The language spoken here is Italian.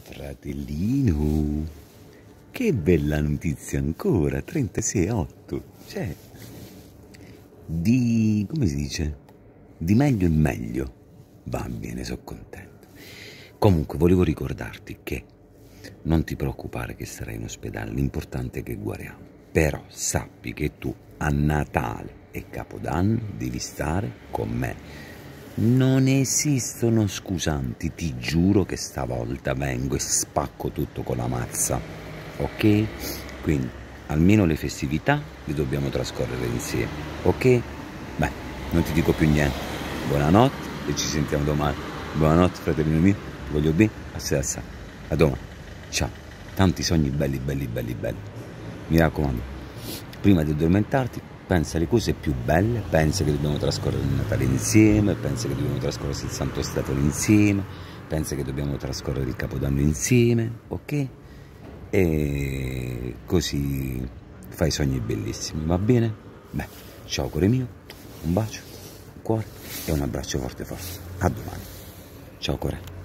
Fratellino, che bella notizia ancora, 36,8, cioè, come si dice, di meglio in meglio, va bene, sono contento. Comunque, volevo ricordarti che non ti preoccupare che sarai in ospedale, l'importante è che guariamo, però sappi che tu a Natale e Capodanno devi stare con me. Non esistono scusanti, ti giuro che stavolta vengo e spacco tutto con la mazza, ok? Quindi almeno le festività le dobbiamo trascorrere insieme, ok? Beh, non ti dico più niente. Buonanotte e ci sentiamo domani. Buonanotte fratellino mio, ti voglio bene, a domani. Ciao, tanti sogni belli, belli, belli, belli. Mi raccomando, prima di addormentarti pensa alle cose più belle, pensa che dobbiamo trascorrere il Natale insieme, pensa che dobbiamo trascorrere il Santo Stefano insieme, pensa che dobbiamo trascorrere il Capodanno insieme, ok? E così fai sogni bellissimi, va bene? Beh, ciao cuore mio, un bacio, un cuore e un abbraccio forte forte. A domani. Ciao cuore.